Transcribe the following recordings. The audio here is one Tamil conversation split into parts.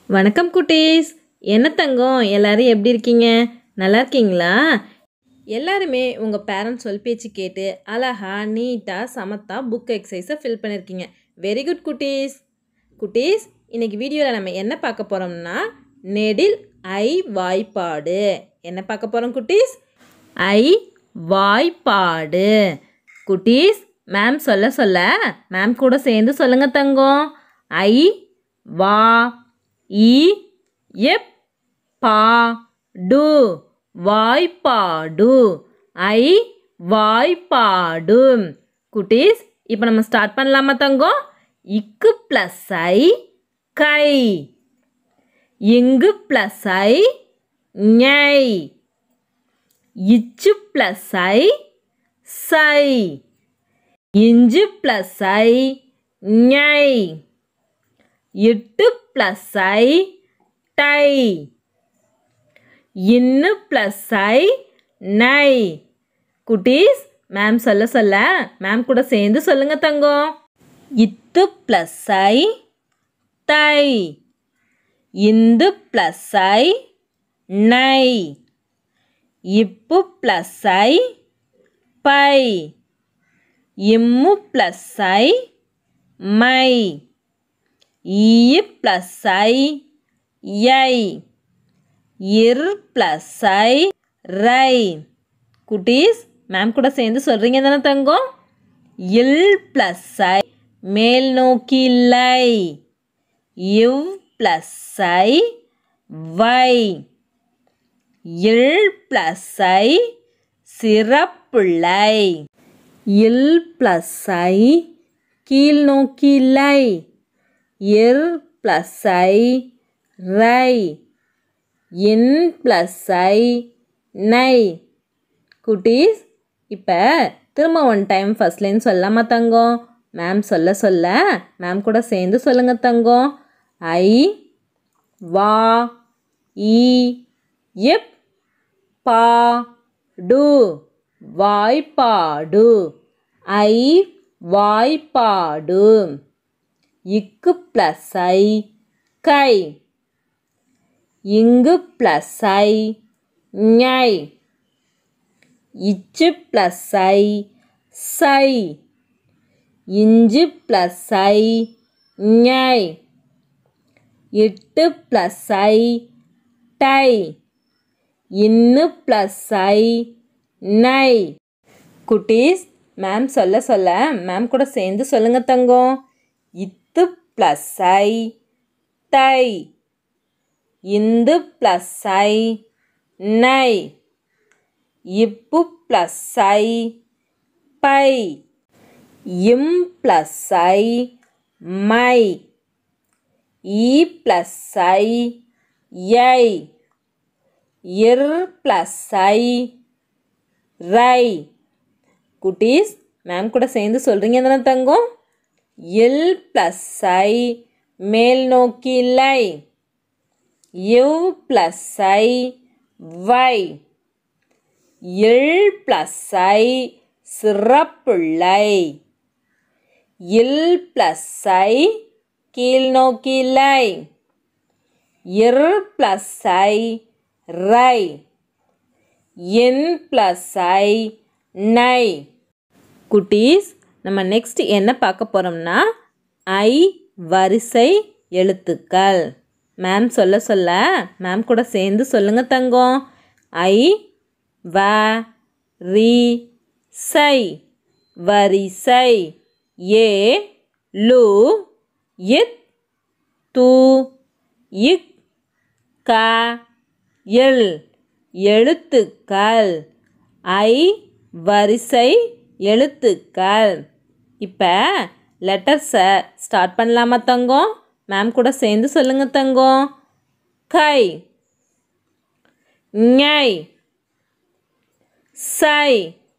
வணக்கம் குட்டீஸ். என்ன தங்கம், எல்லாரும் எப்படி இருக்கீங்க? நல்லா இருக்கீங்களா? எல்லாருமே உங்கள் பேரண்ட்ஸ் சொல் பேச்சு கேட்டு அழகா நீட்டாக சமத்தா புக் எக்ஸசைஸை ஃபில் பண்ணியிருக்கீங்க. வெரி குட் குட்டீஸ். குட்டீஸ், இன்றைக்கி வீடியோவில் நம்ம என்ன பார்க்க போகிறோம்னா நெடில் ஐ வாய்ப்பாடு. என்ன பார்க்க போகிறோம் குட்டீஸ்? ஐ வாய்ப்பாடு. குட்டீஸ், மேம் சொல்ல மேம் கூட சேர்ந்து சொல்லுங்க தங்கம். ஐ வா இ எப் பா டு வாய்ப்பாடு. ஐ வாய்ப்பாடு. குட்டீஸ், இப்போ நம்ம ஸ்டார்ட் பண்ணலாமா தங்கம்? இக்கு ப்ளஸ் ஐ கை, இங்கு ப்ளஸ் ஐ ஞை, இச்சு ப்ளஸ் ஐ சை, இஞ்சு ப்ளஸ் ஐ ஞை, இட்டு ப்ளஸ் ஐ டை, இன்னு ப்ளஸ் ஐ நை. குட்டீஸ், மேம் சொல்ல மேம் கூட சேர்ந்து சொல்லுங்க தங்கம். இத்து ப்ளஸ் ஐ தை, இந்து ப்ளஸ் ஐ நை, இப்பு ப்ளஸ் ஐ பை, இம்மு ப்ளஸ் ஐ மை, ஈ ப்ளஸ் ஐ யை, இர் ப்ளஸ் ஐ ரை. குட்டீஸ், மேம் கூட சேர்ந்து சொல்கிறீங்க தானே தங்கம்? இல் ப்ளஸ் ஐ மேல் நோக்கி லை, இவ் ப்ளஸ் ஐ வை, இல் ப்ளஸ் ஐ சிறப்புள்ளை, இல் ப்ளஸ் ஐ கீழ் நோக்கி லை, இர் ப்ளஸ் ஐ ரை, இன் ப்ளஸ் ஐ நை. குட்டீஸ், இப்போ திரும்ப ஒன் டைம் ஃபர்ஸ்ட்லேன்னு சொல்லாமா தங்கம்? மேம் சொல்ல மேம் கூட சேர்ந்து சொல்லுங்க தங்கம். ஐ வா இ எப் பா டு வாய்ப்பாடு. ஐ வாய்ப்பாடு. இக்கு ப்ளஸ் ஐ கை, இங்கு ப்ளஸ் ஐ ஞை, இச்சு ப்ளஸ் ஐ சை, இஞ்சு ப்ளஸ் ஐ ஞை, இட்டு ப்ளஸ் ஐ டை, இன்னு ப்ளஸ் ஐ நை. குட்டீஸ், மேம் சொல்ல மேம் கூட சேர்ந்து சொல்லுங்க தங்கம். இத்து ப்ளஸ் ஐ தை, இந்து ப்ளஸ் ஐ நை, இப்பு ப்ளஸ் ஐ பை, இம் ப்ளஸ் ஐ மை, ஈ ப்ளஸ் ஐ யை, இர் ப்ளஸ் ஐ ரை. குட்டீஸ், மேம் கூட சேர்ந்து சொல்கிறீங்க தானே தங்கம்? இல் ப்ளஸ் ஐ மேல் நோக்கி லை, இவ் ப்ளஸ் ஐ வை, இல் ப்ளஸ் ஐ சிறப்புள்ளை, இல் ப்ளஸ் ஐ கீழ் நோக்கி லை, இர் ப்ளஸ் ஐ ரை, இன் ப்ளஸ் ஐ நை. குட்டீஸ், நம்ம நெக்ஸ்ட் என்ன பார்க்க போகிறோம்னா ஐ வரிசை எழுத்துக்கள். மேம் சொல்ல மேம் கூட சேர்ந்து சொல்லுங்க தங்கம். ஐ வ ரி சை வரிசை. ஏ லு இத் து இக் க இல் எழுத்துக்கள். ஐ வரிசை எழுத்துக்கள். இப்போ லெட்டர்ஸை ஸ்டார்ட் பண்ணலாமா தங்கம்? மேம் கூட சேர்ந்து சொல்லுங்க தங்கம். கை, ஞை, சை,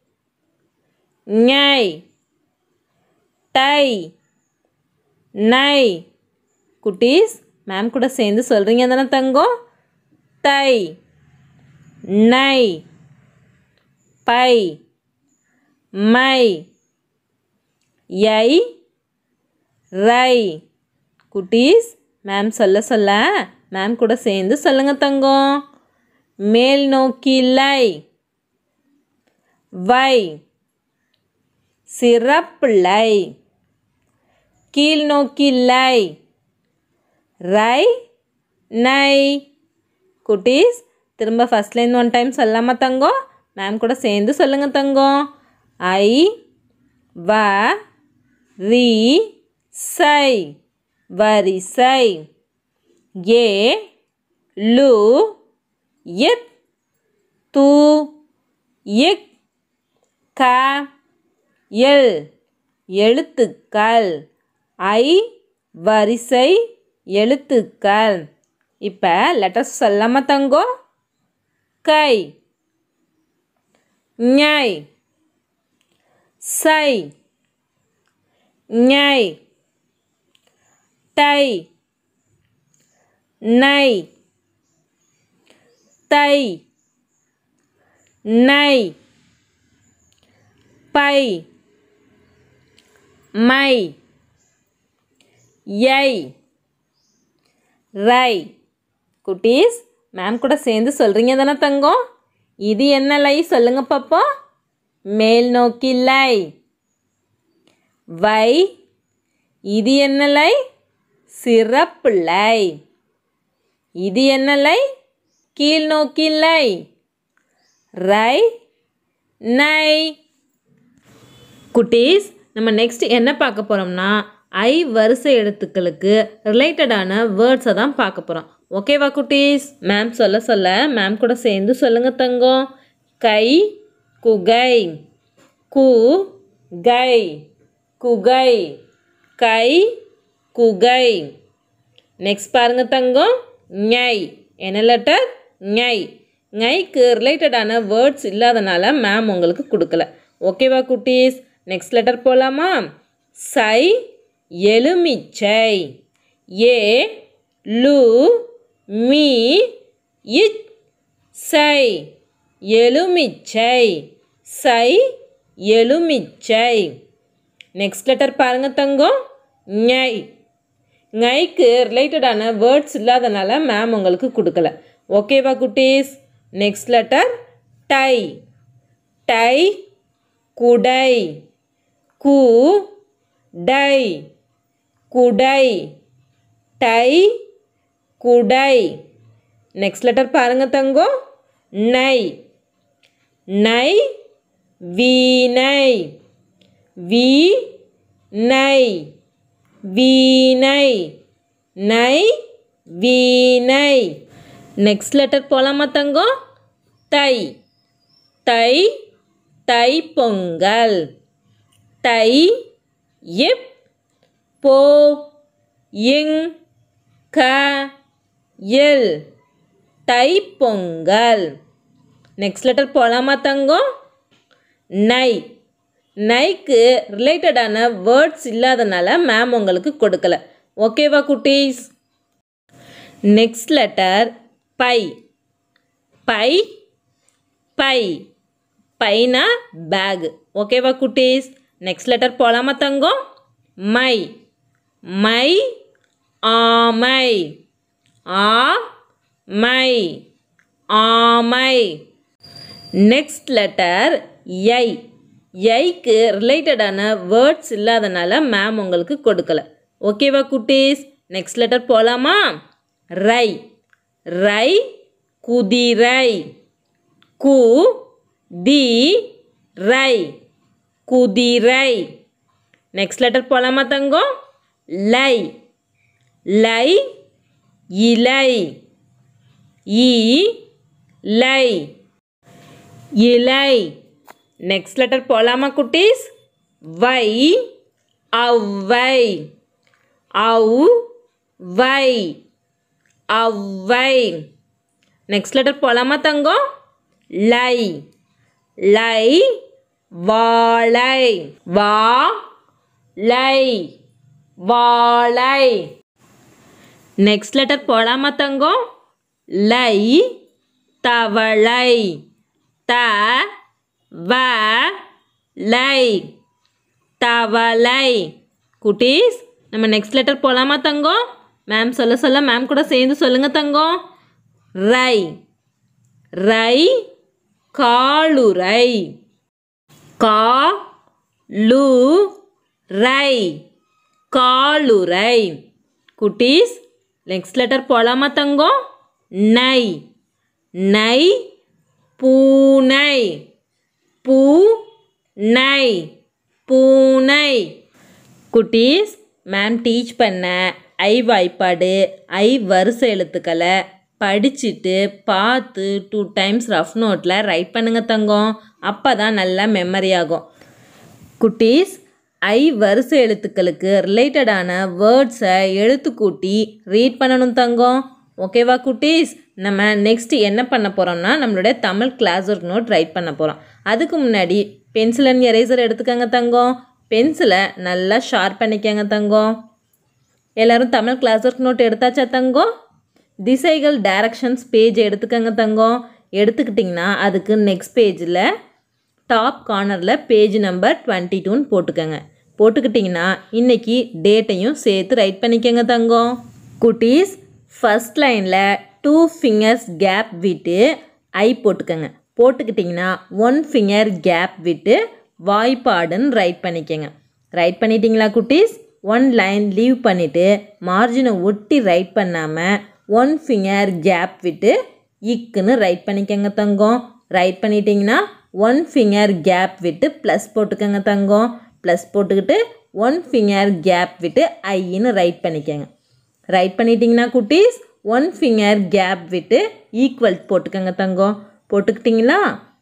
ஞை, டை, நை. குட்டீஸ், மேம் கூட சேர்ந்து சொல்கிறீங்க தானே தங்கம்? தை, நை, பை, மை, யை, ரை. குட்டீஸ், மேம் சொல்ல மேம் கூட சேர்ந்து சொல்லுங்க தங்கம். மேல் நோக்கி லை. வை. சிறப்பிள்ளை. கீழ் நோக்கி லை. ரை. நை. குட்டீஸ் திரும்ப ஃபர்ஸ்ட் லைன் ஒன் டைம் சொல்லாமா தங்கம்? மேம் கூட சேர்ந்து சொல்லுங்க தங்கம். ஐ வ ரி சை. வரிசை. ஏ லு இத் து இக் க எல். எழுத்துக்கள். ஐ வரிசை எழுத்துக்கள். இப்போ லெட்டர்ஸ் சொல்லாமா தங்கம்? கை. ஞை. சை. ஞை. டை. நை. தை. நை. பை. மை. யை. ரை. குட்டீஸ் மேம் கூட சேர்ந்து சொல்கிறீங்க தானே தங்கம்? இது என்ன லை சொல்லுங்க பாப்பா? மேல் நோக்கி லை. வை. இது என்ன லை? சிறப்பு லை. இது என்ன லை? கீழ் நோக்கி லை. ரை. நை. குட்டீஸ் நம்ம நெக்ஸ்ட் என்ன பார்க்க போகிறோம்னா ஐ வரிசை எழுத்துக்களுக்கு ரிலேட்டடான வேர்ட்ஸை தான் பார்க்க போகிறோம். ஓகேவா குட்டீஸ்? மேம் சொல்ல சொல்ல மேம் கூட சேர்ந்து சொல்லுங்க தங்கம். கை. குகை. கு கை. குகை. கை. குகை. நெக்ஸ்ட் பாருங்க தங்கம். ஞை. என்ன லெட்டர்? ஞை. ஞைக்கு ரிலேட்டடான வேர்ட்ஸ் இல்லாதனால மேம் உங்களுக்கு கொடுக்கல. ஓகேவா குட்டீஸ்? நெக்ஸ்ட் லெட்டர் போகலாமா? சை. எலுமிச்சை. ஏ லு மீ இச் சை. எலுமிச்சை. சை. எலுமிச்சை. நெக்ஸ்ட் லெட்டர் பாருங்க தங்கம். ஞை. ஞைக்கு ரிலேட்டடான வேர்ட்ஸ் இல்லாதனால மேம் உங்களுக்கு கொடுக்கல. ஓகேவா குட்டீஸ்? நெக்ஸ்ட் லெட்டர் டை. டை. குடை. கு டை. குடை. டை. குடை. நெக்ஸ்ட் லெட்டர் பாருங்க தங்கம். நை. நை. வீணை. வீ நை. வீணை. நை. வீணை. நெக்ஸ்ட் லெட்டர் போகலாமா தங்கம்? தை. தை. தை பொங்கல். தை. இப் போ இங் க எல். தை பொங்கல். நெக்ஸ்ட் லெட்டர் போகலாமா தங்கம்? நை. நைக்கு ரிலேட்டடான வேர்ட்ஸ் இல்லாதனால மேம் உங்களுக்கு கொடுக்கல. ஓகேவா குட்டீஸ்? நெக்ஸ்ட் லெட்டர் பை. பை. பை. பைனா பேக். ஓகேவா குட்டீஸ்? நெக்ஸ்ட் லெட்டர் போகலாமா தங்கம்? மை. மை. ஆமை. ஆ மை. ஆமை. நெக்ஸ்ட் லெட்டர் யை. யைக்கு ரிலேட்டடான வேர்ட்ஸ் இல்லாதனால மேம் உங்களுக்கு கொடுக்கல. ஓகேவா குட்டீஸ்? நெக்ஸ்ட் லெட்டர் போகலாமா? ரை. ரை. குதிரை. கு தி ரை. குதிரை. நெக்ஸ்ட் லெட்டர் போகலாமா தங்கம்? லை. லை. இலை. இ லை. இலை. நெக்ஸ்ட் லெட்டர் போகலாமா குட்டீஸ்? வை. அவ்வை. அவு வை. அவ்வை. நெக்ஸ்ட் லெட்டர் போகலாமா தங்கம்? லை. லை. வாழை. வா லை. வாழை. நெக்ஸ்ட் லெட்டர் போகலாமா தங்கம்? லை. தவளை. த வ லை. தவளை. குட்டீஸ் நம்ம நெக்ஸ்ட் லெட்டர் போகலாமா தங்கம்? மேம் சொல்ல சொல்ல மேம் கூட சேர்ந்து சொல்லுங்க தங்கம். ரை. ரை காலுரை. லு ரை காலுரை. குட்டீஸ் நெக்ஸ்ட் லெட்டர் போலாமா தங்கம்? நை. நை பூனை. நை பூனை. குட்டீஸ் மேம் டீச் பண்ண ஐ வாய்ப்பாடு ஐ வரிசை எழுத்துக்களை படிச்சுட்டு பார்த்து 2 times ரஃப் நோட்டில் ரைட் பண்ணுங்க தங்கம். அப்போ தான் நல்லா மெமரி ஆகும். குட்டீஸ் ஐ வரிசை எழுத்துக்களுக்கு ரிலேட்டடான வேர்ட்ஸை எழுத்து கூட்டி ரீட் பண்ணணும் தங்கம். ஓகேவா குட்டீஸ்? நம்ம நெக்ஸ்ட் என்ன பண்ண போகிறோம்னா நம்மளுடைய Tamil class work note write பண்ண போகிறோம். அதுக்கு முன்னாடி பென்சில் அண்ட் எரேசர் எடுத்துக்கோங்க தங்கம். பென்சிலை நல்லா ஷார்ப் பண்ணிக்கோங்க தங்கம். எல்லோரும் தமிழ் கிளாஸ் ஒர்க் நோட் எடுத்தாச்சா தங்கம்? திசைகள் டைரக்ஷன்ஸ் பேஜ் எடுத்துக்கோங்க தங்கம். எடுத்துக்கிட்டிங்கன்னா அதுக்கு நெக்ஸ்ட் பேஜில் டாப் கார்னரில் பேஜ் நம்பர் 22ன்னு போட்டுக்கோங்க. போட்டுக்கிட்டிங்கன்னா இன்றைக்கி டேட்டையும் சேர்த்து ரைட் பண்ணிக்கோங்க தங்கம். குட்டீஸ் ஃபஸ்ட் லைனில் 2 fingers கேப் விட்டு ஐ போட்டுக்கோங்க. போட்டுக்கிட்டிங்கன்னா 1 finger கேப் விட்டு வாய்ப்பாடுன்னு ரைட் பண்ணிக்கோங்க. ரைட் பண்ணிட்டீங்களா குட்டீஸ்? 1 லைன் லீவ் பண்ணிவிட்டு மார்ஜினை ஒட்டி ரைட் பண்ணாமல் 1 finger கேப் விட்டு இக்குன்னு ரைட் பண்ணிக்கோங்க தங்கம். ரைட் பண்ணிட்டீங்கன்னா 1 finger கேப் விட்டு ப்ளஸ் போட்டுக்கோங்க தங்கம். ப்ளஸ் போட்டுக்கிட்டு 1 finger கேப் விட்டு ஐன்னு ரைட் பண்ணிக்கோங்க. ரைட் பண்ணிட்டீங்கன்னா குட்டீஸ் 1 finger கேப் விட்டு ஈக்குவல் போட்டுக்கோங்க தங்கம். போட்டுக்கிட்டிங்களா?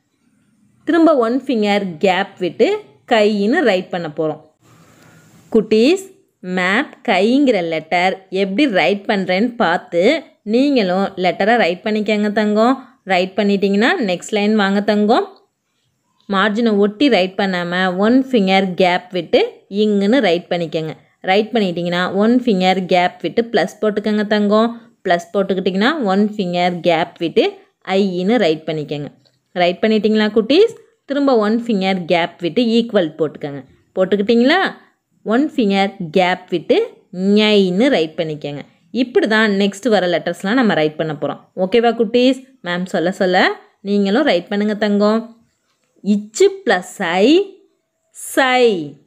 திரும்ப 1 finger கேப் விட்டு கைன்னு ரைட் பண்ண போகிறோம். குட்டீஸ் மேப் கைங்கிற லெட்டர் எப்படி ரைட் பண்ணுறேன்னு பார்த்து நீங்களும் லெட்டரை ரைட் பண்ணிக்கோங்க தங்கம். ரைட் பண்ணிட்டீங்கன்னா நெக்ஸ்ட் லைன் வாங்க தங்கம். மார்ஜினை ஒட்டி ரைட் பண்ணாமல் 1 finger கேப் விட்டு இங்குன்னு ரைட் பண்ணிக்கோங்க. ரைட் பண்ணிட்டீங்கன்னா 1 finger கேப் விட்டு ப்ளஸ் போட்டுக்கோங்க தங்கம். ப்ளஸ் போட்டுக்கிட்டிங்கன்னா 1 finger கேப் விட்டு ஐன்னு ரைட் பண்ணிக்கோங்க. ரைட் பண்ணிட்டீங்களா குட்டீஸ்? திரும்ப 1 finger கேப் விட்டு ஈக்குவல் போட்டுக்கோங்க. போட்டுக்கிட்டிங்களா? 1 finger கேப் விட்டு ஞைன்னு ரைட் பண்ணிக்கோங்க. இப்படி தான் நெக்ஸ்ட் வர லெட்டர்ஸ்லாம் நம்ம ரைட் பண்ண போகிறோம். ஓகேவா குட்டீஸ்? மேம் சொல்ல சொல்ல நீங்களும் ரைட் பண்ணுங்க தங்கம். இச்சு ப்ளஸ் ஐ சை.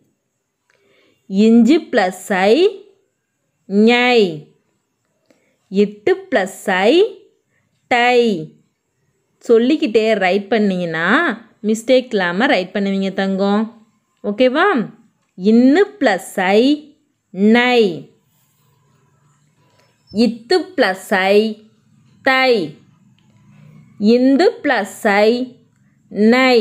இஞ்சு ப்ளஸ் ஐ ஞை. இட்டு ப்ளஸ் ஐ டை. சொல்லிக்கிட்டே ரைட் பண்ணிங்கன்னா மிஸ்டேக் இல்லாமல் ரைட் பண்ணுவீங்க தங்கம். ஓகேவா? இன்னு ப்ளஸ் ஐ நை. இத்து ப்ளஸ் ஐ தை. இந்து ப்ளஸ் ஐ நை.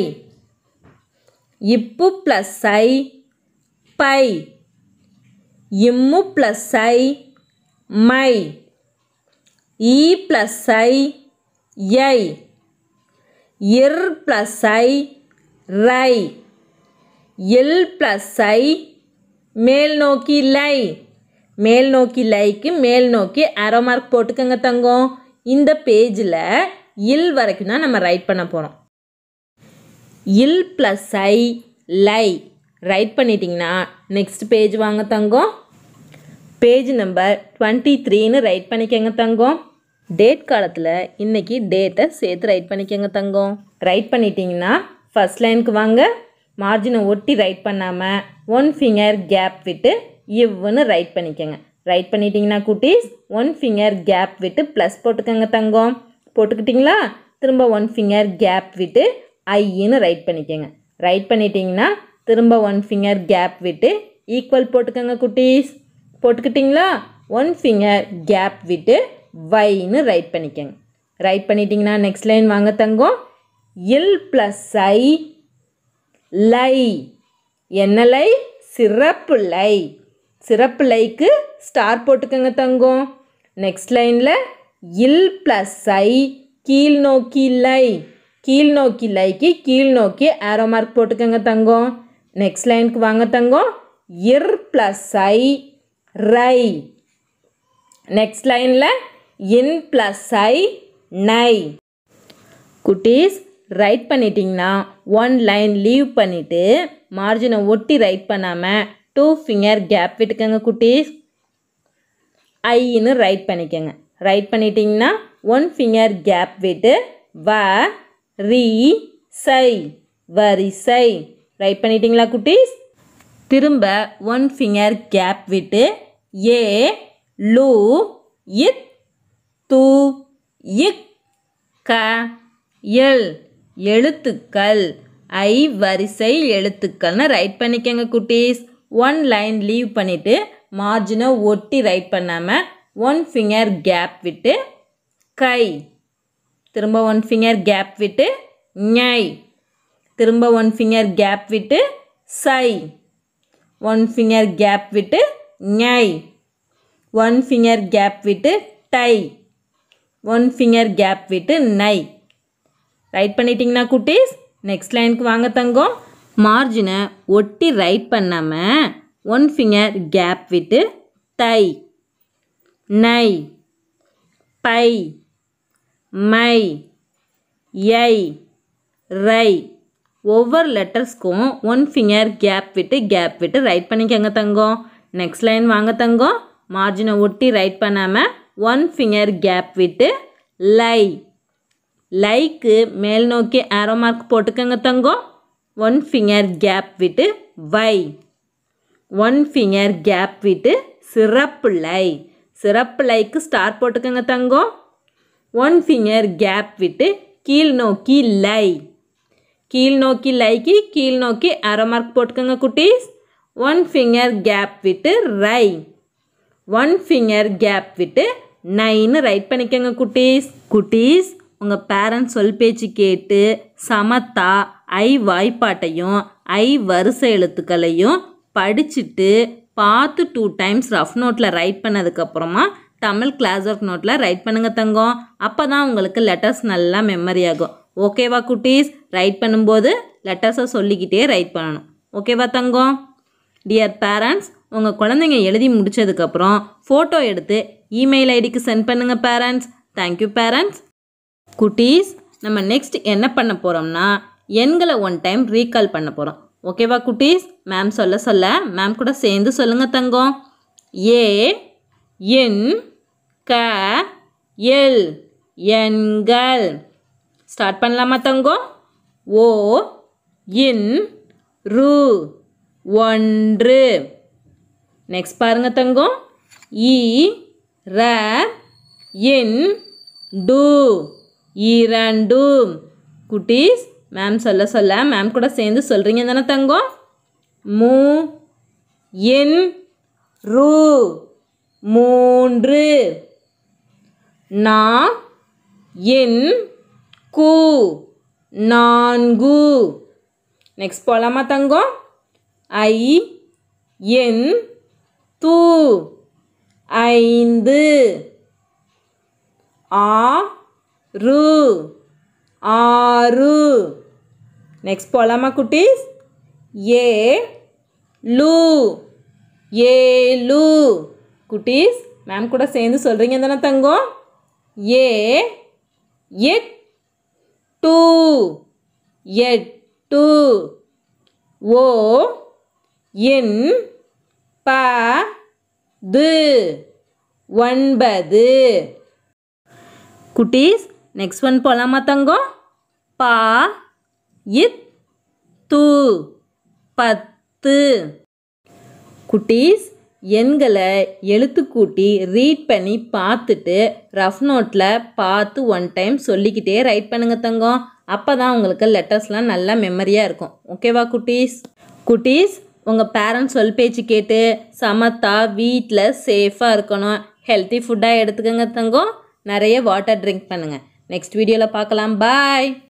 இப்பு ப்ளஸ் ஐ பை. இம்மு ப்ளஸ் ஐ மை. ஈ ப்ளஸ் ஐ யை. இர் ப்ளஸ் ஐ ரை. இல் ப்ளஸ் ஐ மேல் நோக்கி லை. மேல் நோக்கி லைக்கு மேல் நோக்கி ஆரோ மார்க் போட்டுக்கோங்க தங்கம். இந்த பேஜில் இல் வரைக்கும் தான் நம்ம ரைட் பண்ண போகிறோம். இல் ப்ளஸ் ஐ லை ரைட் பண்ணிட்டிங்கன்னா நெக்ஸ்ட் பேஜ் வாங்க தங்கம். பேஜ் நம்பர் 23ன்னு ரைட் பண்ணிக்கோங்க தங்கம். டேட் காலத்தில் இன்றைக்கி டேட்டை சேர்த்து ரைட் பண்ணிக்கோங்க தங்கம். ரைட் பண்ணிட்டீங்கன்னா ஃபஸ்ட் லைனுக்கு வாங்க. மார்ஜினை ஒட்டி ரைட் பண்ணாமல் 1 finger கேப் விட்டு இவ்வுன்னு ரைட் பண்ணிக்கோங்க. ரைட் பண்ணிட்டீங்கன்னா குட்டீஸ் 1 finger கேப் விட்டு ப்ளஸ் போட்டுக்கோங்க தங்கம். போட்டுக்கிட்டிங்களா? திரும்ப 1 finger கேப் விட்டு ஐன்னு ரைட் பண்ணிக்கோங்க. ரைட் பண்ணிட்டீங்கன்னா திரும்ப 1 finger கேப் விட்டு ஈக்குவல் போட்டுக்கோங்க குட்டீஸ். போட்டுக்கிட்டிங்களா? 1 finger கேப் விட்டு வைன்னு ரைட் பண்ணிக்கோங்க. ரைட் பண்ணிட்டீங்கன்னா நெக்ஸ்ட் லைன் வாங்க தங்கம். இல் ப்ளஸ் ஐ லை. என்ன லை? சிறப்பு லை. சிறப்பு லைக்கு ஸ்டார் போட்டுக்கோங்க தங்கம். நெக்ஸ்ட் லைனில் இல் ப்ளஸ் ஐ கீழ் நோக்கி லை. கீழ் நோக்கி லைக்கு கீழ் நோக்கி ஆரோ மார்க் போட்டுக்கோங்க தங்கம். நெக்ஸ்ட் லைனுக்கு வாங்க தங்கம். இர் ப்ளஸ் ஐ ரை. நெக்ஸ்ட் லைனில் இன் ப்ளஸ் ஐ நை. குட்டீஸ் ரைட் பண்ணிட்டீங்கன்னா 1 லைன் லீவ் பண்ணிவிட்டு மார்ஜினை ஒட்டி ரைட் பண்ணாமல் 2 finger கேப் விட்டுக்கோங்க குட்டீஸ். ஐன்னு ரைட் பண்ணிக்கோங்க. ரைட் பண்ணிட்டீங்கன்னா 1 ஃபிங்கர் கேப் விட்டு சை வரிசை. ரைட் பண்ணிட்டீங்களா குட்டீஸ்? திரும்ப 1 ஃபிங்கர் கேப் விட்டு ஏ லு இத் து இக் க எல் எழுத்துக்கள். ஐ வரிசை எழுத்துக்கள்னு ரைட் பண்ணிக்கங்க குட்டீஸ். 1 லைன் லீவ் பண்ணிவிட்டு மார்ஜினை ஒட்டி ரைட் பண்ணாமல் 1 ஃபிங்கர் கேப் விட்டு கை. திரும்ப 1 ஃபிங்கர் கேப் விட்டு ஞை. திரும்ப 1 ஃபிங்கர் கேப் விட்டு சை. 1 ஃபிங்கர் கேப் விட்டு ஞை. 1 ஃபிங்கர் கேப் விட்டு டை. 1 ஃபிங்கர் கேப் விட்டு நை. ரைட் பண்ணிட்டீங்கன்னா குட்டீஸ், நெக்ஸ்ட் லைனுக்கு வாங்க தங்கம். மார்ஜினை ஒட்டி ரைட் பண்ணாமல் 1 ஃபிங்கர் கேப் விட்டு தை நை பை மை யை ரை. ஒவ்வொரு லெட்டர்ஸ்க்கும் 1 ஃபிங்கர் கேப் விட்டு ரைட் பண்ணிக்கங்க தங்கம். நெக்ஸ்ட் லைன் வாங்க தங்கம். மார்ஜினை ஒட்டி ரைட் பண்ணாமல் 1 ஃபிங்கர் கேப் விட்டு லை. லைக்கு மேல் நோக்கி ஆரோ மார்க் போட்டுக்கங்க தங்கம். 1 ஃபிங்கர் கேப் விட்டு வை. 1 ஃபிங்கர் கேப் விட்டு சிறப்பு லை. சிறப்பு லைக்கு ஸ்டார் போட்டுக்கங்க தங்கம். 1 ஃபிங்கர் கேப் விட்டு கீழ் நோக்கி லை. கீழ் நோக்கி லைக்கு கீழ் நோக்கி ஆரோ மார்க் போட்டுக்கங்க குட்டீஸ். 1 ஃபிங்கர் கேப் விட்டு ரை. 1 ஃபிங்கர் கேப் விட்டு நைன்னு ரைட் பண்ணிக்கங்க குட்டீஸ். குட்டீஸ், உங்கள் பேரண்ட்ஸ் சொல் பேச்சு கேட்டு சமத்தா ஐ வாய்ப்பாட்டையும் ஐ வரிசை எழுத்துக்களையும் படிச்சுட்டு பார்த்து 2 டைம்ஸ் ரஃப் நோட்டில் ரைட் பண்ணதுக்கப்புறமா தமிழ் கிளாஸ் ஒர்க் நோட்டில் ரைட் பண்ணுங்க தங்கம். அப்போ தான் உங்களுக்கு லெட்டர்ஸ் நல்லா மெமரி ஆகும். ஓகேவா குட்டீஸ்? ரைட் பண்ணும்போது லெட்டர்ஸை சொல்லிக்கிட்டே ரைட் பண்ணணும். ஓகேவா தங்கம்? டியர் பேரண்ட்ஸ், உங்கள் குழந்தைங்க எழுதி முடித்ததுக்கப்புறம் ஃபோட்டோ எடுத்து இமெயில் ஐடிக்கு சென்ட் பண்ணுங்கள் பேரண்ட்ஸ். Thank you parents. குட்டீஸ், நம்ம நெக்ஸ்ட் என்ன பண்ண போகிறோம்னா எண்களை 1 டைம் ரீகால் பண்ண போகிறோம். ஓகேவா குட்டீஸ்? மேம் சொல்ல மேம் கூட சேர்ந்து சொல்லுங்கள் தங்கம். ஏ என் க எல் எண்கள். ஸ்டார்ட் பண்ணலாமா தங்கம்? ஓ இன் ரு 1. நெக்ஸ்ட் பாருங்க தங்கம். இ ர இன் டு 2. குட்டீஸ், மேம் சொல்ல மேம் கூட சேர்ந்து சொல்கிறீங்க தானே தங்கம்? மூ இன் ரு 3. நா இன் கு 4. நெக்ஸ்ட் போகலாமா தங்கம்? ஐ என் து 5. ஆ ரு 6. நெக்ஸ்ட் போகலாமா குட்டீஸ்? ஏ லு 7. குட்டீஸ், மேம் கூட சேர்ந்து சொல்கிறீங்க தானே தங்கம்? ஏ 8 8. ஓ இன் ப து 9. குட்டீஸ், நெக்ஸ்ட் ஒன் போகலாமா தங்கம்? பா இத் து 10. குட்டீஸ், எண்களை எழுத்து கூட்டி ரீட் பண்ணி பார்த்துட்டு ரஃப் நோட்டில் பார்த்து 1 டைம் சொல்லிக்கிட்டே ரைட் பண்ணுங்க தங்கம். அப்போ தான் உங்களுக்கு லெட்டர்ஸ்லாம் நல்லா மெமரியாக இருக்கும். ஓகேவா குட்டீஸ்? குட்டீஸ், உங்கள் பேரண்ட்ஸ் சொல் பேச்சு கேட்டு சமத்தா வீட்டில் சேஃபாக இருக்கணும். ஹெல்த்தி ஃபுட்டாக எடுத்துக்கோங்க தங்கம். நிறைய வாட்டர் ட்ரிங்க் பண்ணுங்கள். நெக்ஸ்ட் வீடியோவில் பார்க்கலாம். பாய்.